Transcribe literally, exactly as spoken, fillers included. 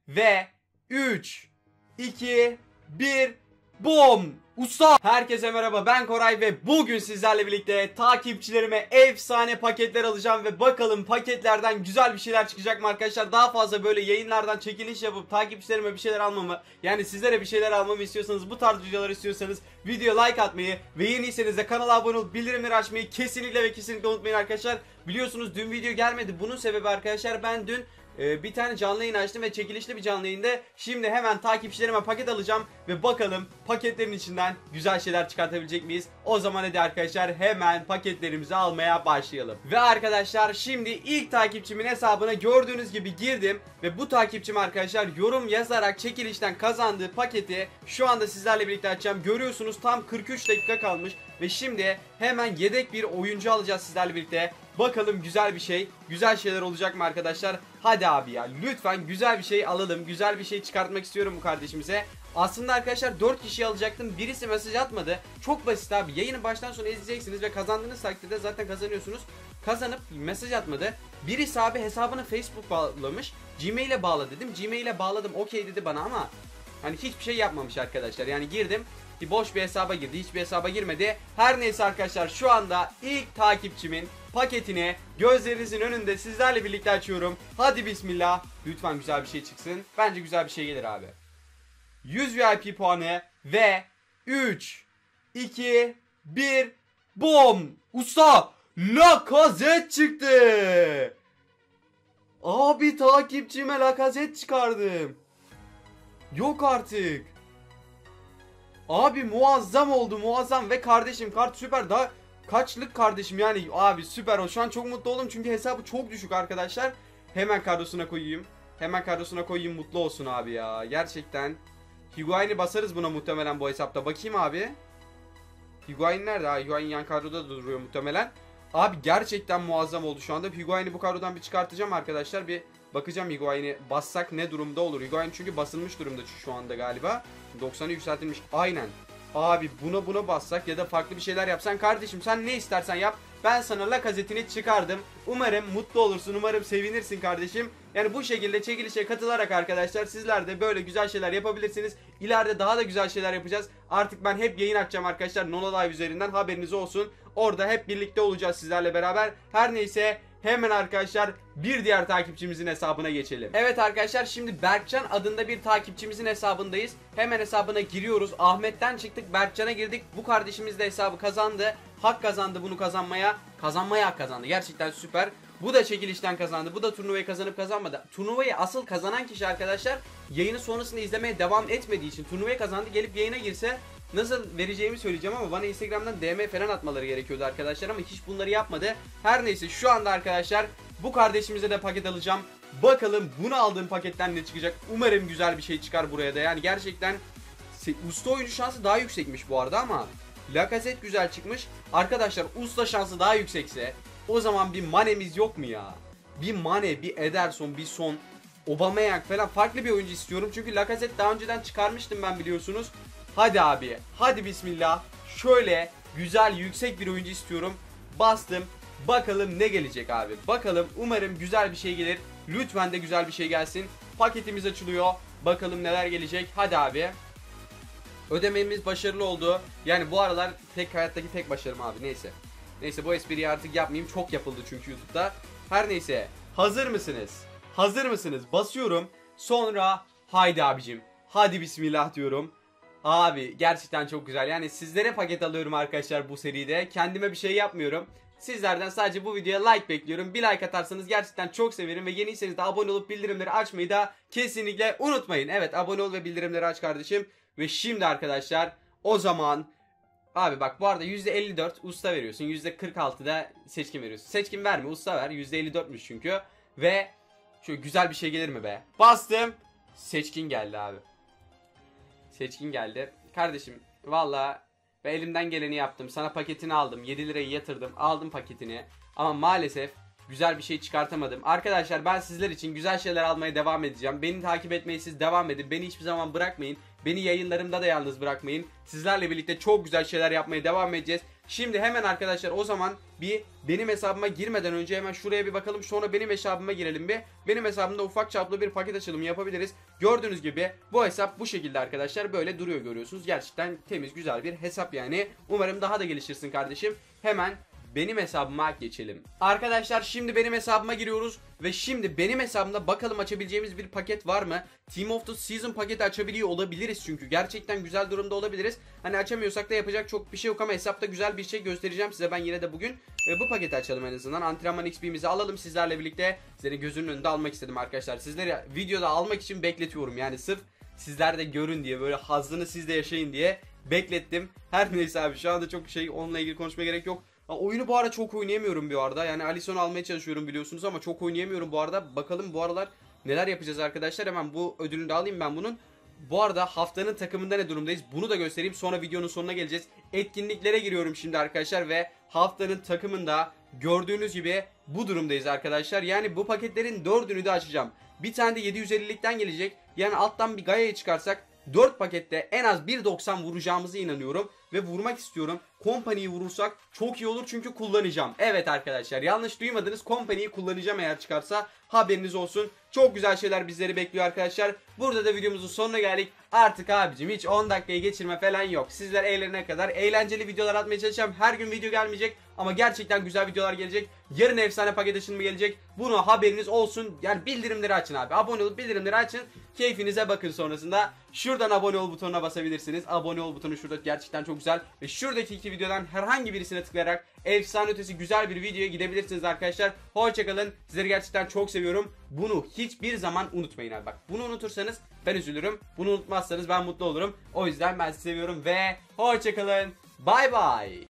Ve üç, iki, bir, boom! Usta! Herkese merhaba, ben Koray ve bugün sizlerle birlikte takipçilerime efsane paketler alacağım ve bakalım paketlerden güzel bir şeyler çıkacak mı arkadaşlar? Daha fazla böyle yayınlardan çekiliş yapıp takipçilerime bir şeyler almamı, yani sizlere bir şeyler almamı istiyorsanız, bu tarz videolar istiyorsanız video like atmayı ve yeniyseniz de kanala abone olup bildirimleri açmayı kesinlikle ve kesinlikle unutmayın arkadaşlar. Biliyorsunuz dün video gelmedi. Bunun sebebi arkadaşlar, ben dün Ee, bir tane canlı yayın açtım ve çekilişli bir canlı yayında. Şimdi hemen takipçilerime paket alacağım ve bakalım paketlerin içinden güzel şeyler çıkartabilecek miyiz? O zaman hadi arkadaşlar hemen paketlerimizi almaya başlayalım. Ve arkadaşlar şimdi ilk takipçimin hesabına gördüğünüz gibi girdim ve bu takipçim arkadaşlar yorum yazarak çekilişten kazandığı paketi şu anda sizlerle birlikte açacağım. Görüyorsunuz tam kırk üç dakika kalmış ve şimdi hemen yedek bir oyuncu alacağız sizlerle birlikte. Bakalım güzel bir şey, güzel şeyler olacak mı arkadaşlar? Hadi abi ya, lütfen güzel bir şey alalım. Güzel bir şey çıkartmak istiyorum bu kardeşimize. Aslında arkadaşlar dört kişi alacaktım. Birisi mesaj atmadı. Çok basit abi. Yayını baştan sona izleyeceksiniz ve kazandığınız takdirde zaten kazanıyorsunuz. Kazanıp mesaj atmadı. Birisi abi hesabını Facebook bağlamış. Gmail'e bağla dedim. Gmail'e bağladım. Okey dedi bana ama hani hiçbir şey yapmamış arkadaşlar. Yani girdim, boş bir hesaba girdi. Hiçbir hesaba girmedi. Her neyse arkadaşlar, şu anda ilk takipçimin paketini gözlerinizin önünde sizlerle birlikte açıyorum. Hadi bismillah. Lütfen güzel bir şey çıksın. Bence güzel bir şey gelir abi. yüz V I P puanı ve üç, iki, bir, boom! Usta! Lacazette çıktı. Abi takipçime Lacazette çıkardım. Yok artık. Abi muazzam oldu, muazzam. Ve kardeşim kart süper. Daha kaçlık kardeşim yani abi, süper o. Şu an çok mutlu oldum çünkü hesabı çok düşük arkadaşlar. Hemen kadrosuna koyayım. Hemen kadrosuna koyayım, mutlu olsun abi ya. Gerçekten. Higuain'i basarız buna muhtemelen bu hesapta. Bakayım abi. Higuain nerede? Ha, Higuain yan kadroda da duruyor muhtemelen. Abi gerçekten muazzam oldu şu anda. Higuain'i bu kadrodan bir çıkartacağım arkadaşlar. Bir bakacağım Higuain'i bassak ne durumda olur. Higuain çünkü basılmış durumda şu anda galiba. doksan'a yükseltilmiş. Aynen. Abi buna buna bassak ya da farklı bir şeyler yapsan kardeşim, sen ne istersen yap. Ben sana Lacazette'ini çıkardım. Umarım mutlu olursun. Umarım sevinirsin kardeşim. Yani bu şekilde çekilişe katılarak arkadaşlar sizler de böyle güzel şeyler yapabilirsiniz. İleride daha da güzel şeyler yapacağız. Artık ben hep yayın açacağım arkadaşlar. Nono Live üzerinden, haberiniz olsun. Orada hep birlikte olacağız sizlerle beraber. Her neyse, hemen arkadaşlar bir diğer takipçimizin hesabına geçelim. Evet arkadaşlar, şimdi Berkcan adında bir takipçimizin hesabındayız. Hemen hesabına giriyoruz. Ahmet'ten çıktık, Berkcan'a girdik. Bu kardeşimiz de hesabı kazandı. Hak kazandı bunu kazanmaya. Kazanmaya hak kazandı. Gerçekten süper. Bu da çekilişten kazandı. Bu da turnuvayı kazanıp kazanmadı. Turnuvayı asıl kazanan kişi arkadaşlar yayını sonrasında izlemeye devam etmediği için turnuvayı kazandı. Gelip yayına girse nasıl vereceğimi söyleyeceğim ama bana Instagram'dan D M falan atmaları gerekiyordu arkadaşlar ama hiç bunları yapmadı. Her neyse, şu anda arkadaşlar bu kardeşimize de paket alacağım. Bakalım bunu aldığım paketten ne çıkacak. Umarım güzel bir şey çıkar buraya da. Yani gerçekten usta oyuncu şansı daha yüksekmiş bu arada ama Lacazette güzel çıkmış. Arkadaşlar usta şansı daha yüksekse o zaman bir Mane'miz yok mu ya? Bir Mane, bir Ederson, bir Son, Aubameyang falan, farklı bir oyuncu istiyorum. Çünkü Lacazette daha önceden çıkarmıştım ben, biliyorsunuz. Hadi abi, hadi bismillah. Şöyle güzel yüksek bir oyuncu istiyorum. Bastım. Bakalım ne gelecek abi. Bakalım, umarım güzel bir şey gelir. Lütfen de güzel bir şey gelsin. Paketimiz açılıyor. Bakalım neler gelecek. Hadi abi. Ödememiz başarılı oldu. Yani bu aralar tek hayattaki tek başarım abi, neyse. Neyse, bu espriyi artık yapmayayım. Çok yapıldı çünkü YouTube'da. Her neyse. Hazır mısınız? Hazır mısınız? Basıyorum. Sonra haydi abicim. Hadi bismillah diyorum. Abi gerçekten çok güzel. Yani sizlere paket alıyorum arkadaşlar bu seride. Kendime bir şey yapmıyorum. Sizlerden sadece bu videoya like bekliyorum. Bir like atarsanız gerçekten çok severim. Ve yeniyseniz de abone olup bildirimleri açmayı da kesinlikle unutmayın. Evet, abone ol ve bildirimleri aç kardeşim. Ve şimdi arkadaşlar o zaman... Abi bak, bu arada yüzde elli dört usta veriyorsun. yüzde kırk altı da seçkin veriyorsun. Seçkin verme, usta ver. yüzde elli dörtmüş çünkü. Ve şöyle güzel bir şey gelir mi be? Bastım. Seçkin geldi abi. Seçkin geldi. Kardeşim valla ben elimden geleni yaptım. Sana paketini aldım. yedi lirayı yatırdım. Aldım paketini. Ama maalesef güzel bir şey çıkartamadım. Arkadaşlar ben sizler için güzel şeyler almaya devam edeceğim. Beni takip etmeyi siz devam edin. Beni hiçbir zaman bırakmayın. Beni yayınlarımda da yalnız bırakmayın. Sizlerle birlikte çok güzel şeyler yapmaya devam edeceğiz. Şimdi hemen arkadaşlar o zaman bir benim hesabıma girmeden önce hemen şuraya bir bakalım. Sonra benim hesabıma girelim bir. Benim hesabımda ufak çaplı bir paket açılımı yapabiliriz. Gördüğünüz gibi bu hesap bu şekilde arkadaşlar. Böyle duruyor, görüyorsunuz. Gerçekten temiz, güzel bir hesap yani. Umarım daha da gelişirsin kardeşim. Hemen benim hesabıma geçelim. Arkadaşlar şimdi benim hesabıma giriyoruz. Ve şimdi benim hesabımda bakalım açabileceğimiz bir paket var mı? Team of the Season paketi açabiliyor olabiliriz çünkü. Gerçekten güzel durumda olabiliriz. Hani açamıyorsak da yapacak çok bir şey yok ama hesapta güzel bir şey göstereceğim size ben yine de bugün. Ve bu paketi açalım en azından. Antrenman X P'mizi alalım sizlerle birlikte. Sizlerin gözünün önünde almak istedim arkadaşlar. Sizleri videoda almak için bekletiyorum. Yani sırf sizler de görün diye, böyle hazzını siz de yaşayın diye beklettim. Her neyse abi, şu anda çok şey onunla ilgili konuşmaya gerek yok. Oyunu bu ara çok oynayamıyorum bu arada. Yani Alisson'u almaya çalışıyorum biliyorsunuz ama çok oynayamıyorum bu arada. Bakalım bu aralar neler yapacağız arkadaşlar. Hemen bu ödülünü de alayım ben bunun. Bu arada haftanın takımında ne durumdayız? Bunu da göstereyim. Sonra videonun sonuna geleceğiz. Etkinliklere giriyorum şimdi arkadaşlar ve haftanın takımında gördüğünüz gibi bu durumdayız arkadaşlar. Yani bu paketlerin dördünü de açacağım. Bir tane de yedi yüz ellilikten gelecek. Yani alttan bir Gaia'yı çıkarsak dört pakette en az bir doksan vuracağımıza inanıyorum. Ve vurmak istiyorum. Company'yi vurursak çok iyi olur çünkü kullanacağım. Evet arkadaşlar, yanlış duymadınız. Company'yi kullanacağım eğer çıkarsa. Haberiniz olsun. Çok güzel şeyler bizleri bekliyor arkadaşlar. Burada da videomuzun sonuna geldik. Artık abicim hiç on dakikayı geçirme falan yok. Sizler eğlenene kadar eğlenceli videolar atmaya çalışacağım. Her gün video gelmeyecek ama gerçekten güzel videolar gelecek. Yarın efsane paket açılımı gelecek. Bunu haberiniz olsun. Yani bildirimleri açın abi. Abone olup bildirimleri açın. Keyfinize bakın sonrasında. Şuradan abone ol butonuna basabilirsiniz. Abone ol butonu şurada, gerçekten çok güzel. Ve şuradaki iki videodan herhangi birisine tıklayarak efsane ötesi güzel bir videoya gidebilirsiniz arkadaşlar. Hoşçakalın. Sizleri gerçekten çok seviyorum. Bunu hiçbir zaman unutmayın abi. Bak, bunu unutursanız ben üzülürüm. Bunu unutmazsanız ben mutlu olurum. O yüzden ben sizi seviyorum ve hoşçakalın. Bay bay.